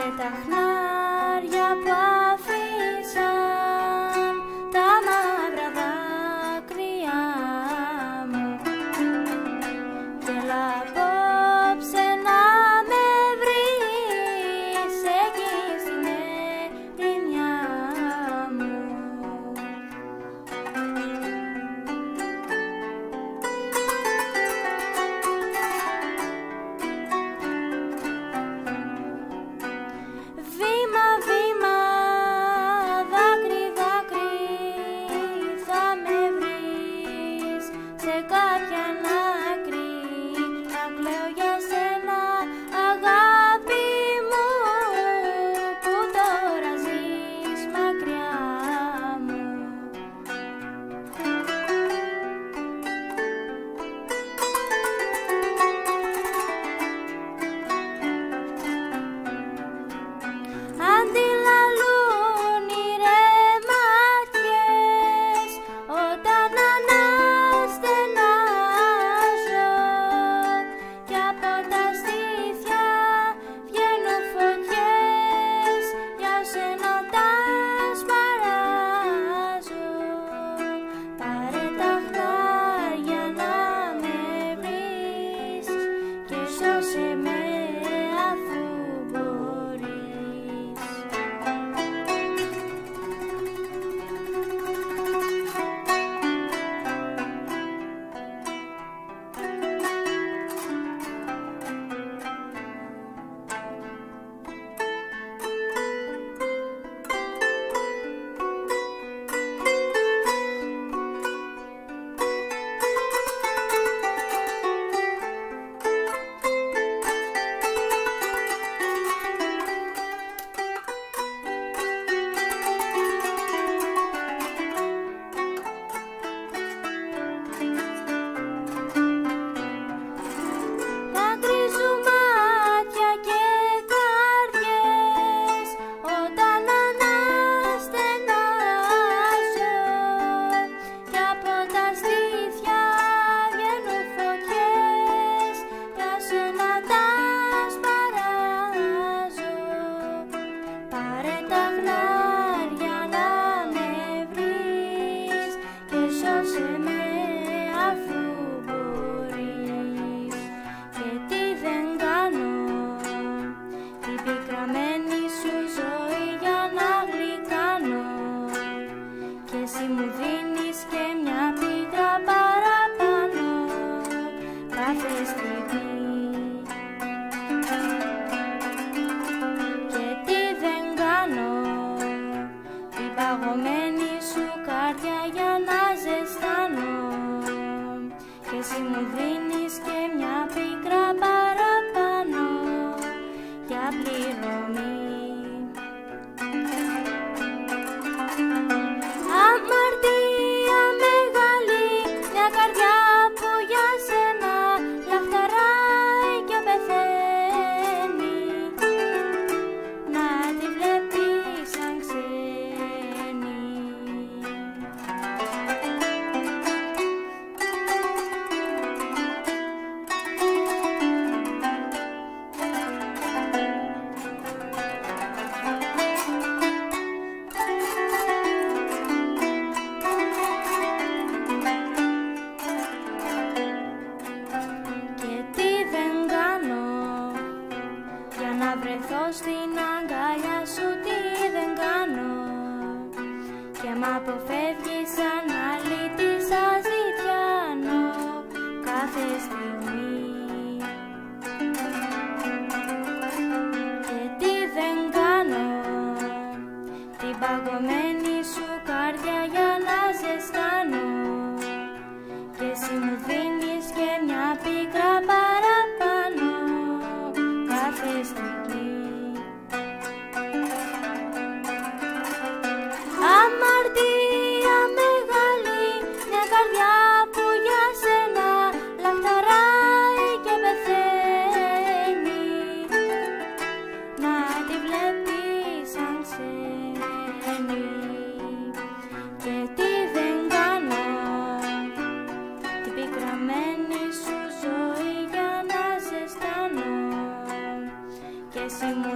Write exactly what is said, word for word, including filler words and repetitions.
Πάρε τα χνάρια που αφήσαν τα μαύρα δάκρυα μου και έλα απόψε να με βρεις εκεί στην ερημιά μου. Βήμα, βήμα, δάκρυ, δάκρυ, θα με βρεις σε κάποια άκρη να κλαίω για σένα, αγάπη μου, που τώρα ζεις μακριά μου. Αντιλαλούν οι ρε μάτιες όταν αναστενάζω κι από τα στήθια βγαίνουν φωτιές για σένα τα σπαράζω. Πάρε τα χνάρια να με βρεις και σώσε με αφού μπορείς. Δακρύζουν μάτια και καρδιές όταν αναστενάζω κι από τα στήθια βγαίνουν φωτιές για σένα τα σπαράζω. Πάρε τα χνάρια να με βρεις και σώσε με αφού μπορείς. Και τι δεν κάνω την πικραμένη σου ζωή για να γλυκάνω και εσύ μου δίνεις και μια πίκρα παραπάνω κάθε στιγμή. Και τι δεν κάνω την παγωμένη σου καρδιά για να ζεστάνω και εσύ μου δίνεις και μια πίκρα παραπάνω για πληρωμή. Αμαρτία μεγάλη, μια καρδιά που για σένα λαχταράει και πεθαίνει, να τη βλέπεις σαν ξένη. Και τι δεν κάνω για να βρεθώ στην αγκαλιά σου, τι δεν κάνω και μ' αποφεύγεις σαν αλήτης αζητιάνο κάθε στιγμή. Και τι δεν κάνω την παγωμένη σου καρδιά για να ζεστάνω και εσύ μου δίνεις και μια πίκρα παραπάνω κάθε στιγμή. Αμαρτία μεγάλη, μια καρδιά που για σένα λαχταράει και πεθαίνει, να τη βλέπεις σαν ξένη. Και τι δεν κάνω την πικραμένη σου ζωή για να ζεστάνω και εσύ μου